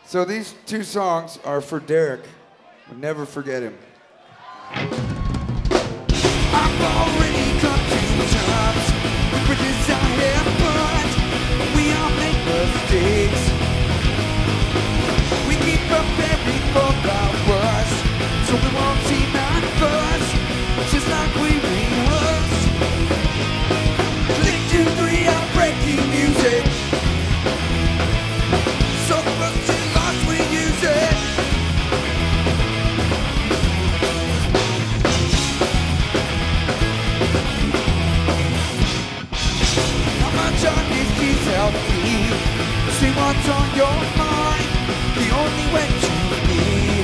So these two songs are for Derrick. We'll never forget him. I've already come to terms with desire, but we all make mistakes. We keep preparing for the worst, so we won't seem at first, just like we rehearsed. Click 2, 3, I'm breaking music. So close to lost, we use it. How much on this is healthy? Say what's on your mind, the only way to be.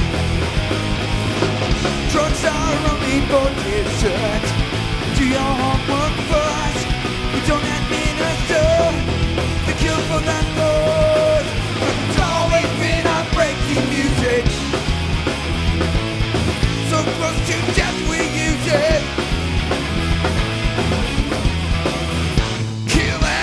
Drugs are only for dessert. Do your homework first. We don't administer the cure for that thought. It's always been our breaking music. So close to death we use it. Kill it.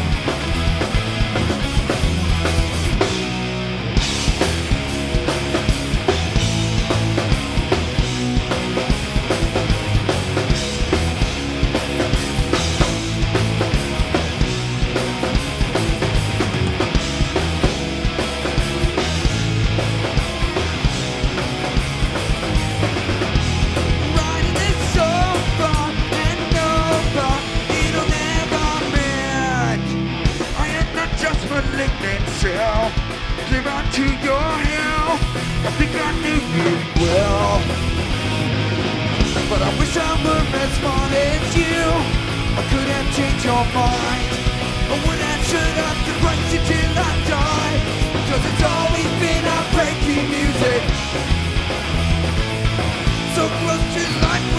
Writing this over and over, it'll never mend. I am not just malignant cell. Live on to your hell. I think I knew you well, but I wish I were as smart as you. I could have changed your mind. I would have shut up the question till I die. Cause it's always been our breaking music. So close to life.